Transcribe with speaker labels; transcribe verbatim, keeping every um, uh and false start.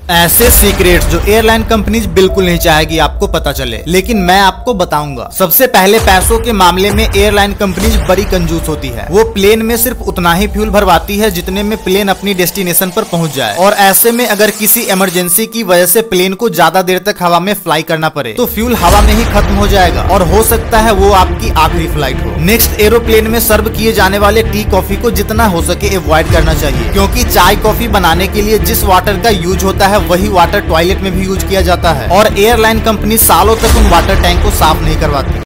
Speaker 1: ऐसे सीक्रेट्स जो airline companies बिल्कुल नहीं चाहेगी आपको पता चले, लेकिन मैं आपको बताऊंगा। सबसे पहले पैसों के मामले में एयरलाइन कंपनीज बड़ी कंजूस होती है। वो प्लेन में सिर्फ उतना ही फ्यूल भरवाती है जितने में प्लेन अपनी डेस्टिनेशन पर पहुंच जाए, और ऐसे में अगर किसी इमरजेंसी की वजह से प्लेन को ज्यादा देर तक हवा में फ्लाई करना पड़े तो फ्यूल हवा में ही खत्म हो जाएगा और हो सकता है वो आपकी आखिरी फ्लाइट हो। नेक्स्ट, एरोप्लेन में सर्व किए जाने वाले टी कॉफी को जितना हो सके अवॉइड करना चाहिए, क्योंकि चाय कॉफी बनाने के लिए जिस वाटर का यूज होता है वही वाटर टॉयलेट में भी यूज किया जाता है, और एयरलाइन कंपनी सालों तक उन वाटर टैंक को साफ नहीं करवाती।